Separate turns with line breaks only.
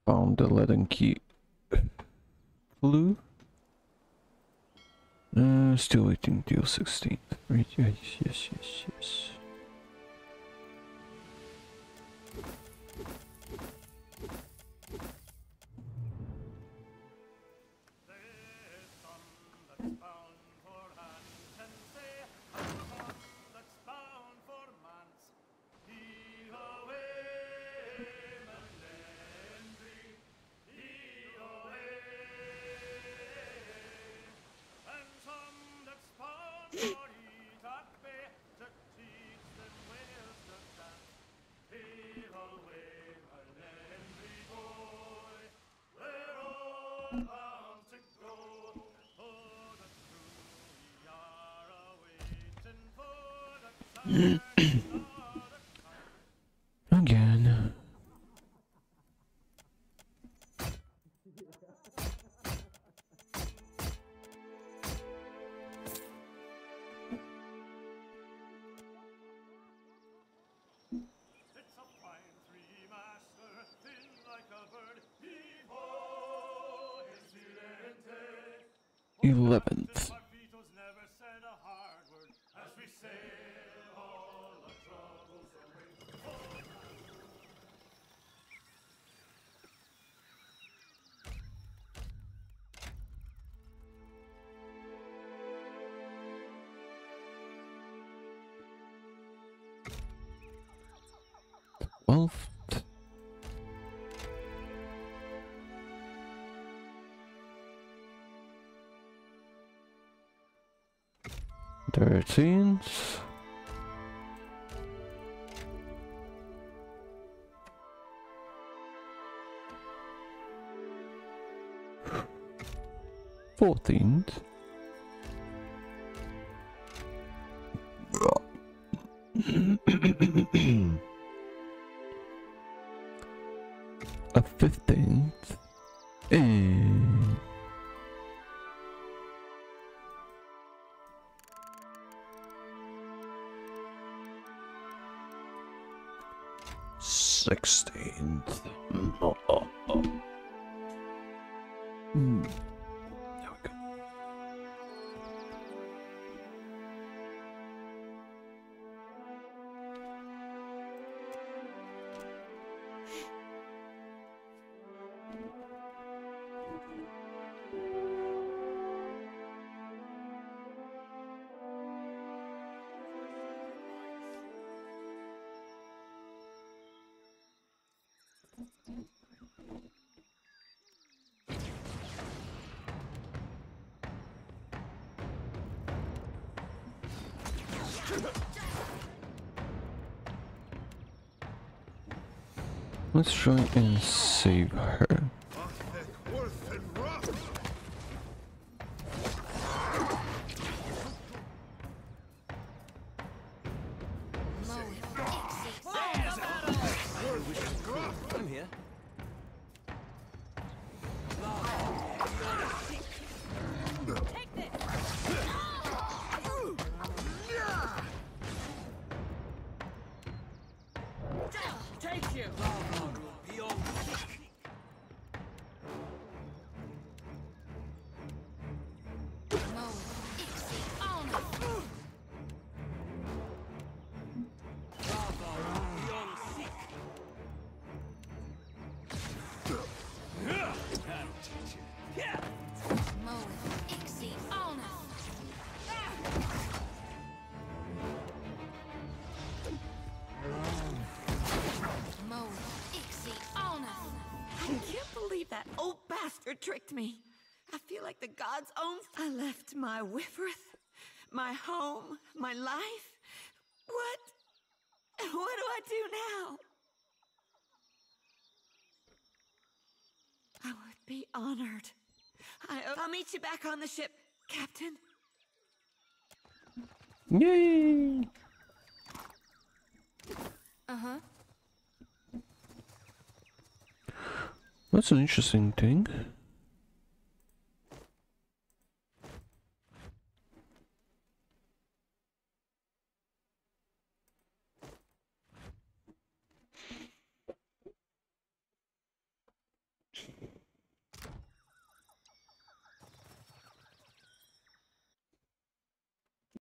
Found the leaden key. Blue. Still waiting till 16th. Right, yes. Again.
It's a fine three-master, thin like a bird.
11th.
Marquitos never said a hard word as we sail all our troubles away.
12th. 13th. 14th. A 15th. And 16th. There we go. Let's try and save her.
I'm here.
Take this!
Take you!
I can't believe that old bastard tricked me. I feel like the gods own. I left my Wifrith, my home, my life. What do I do now? I would be honored. I'll meet you back on the ship, Captain.
Yay!
Uh-huh.
That's an interesting thing.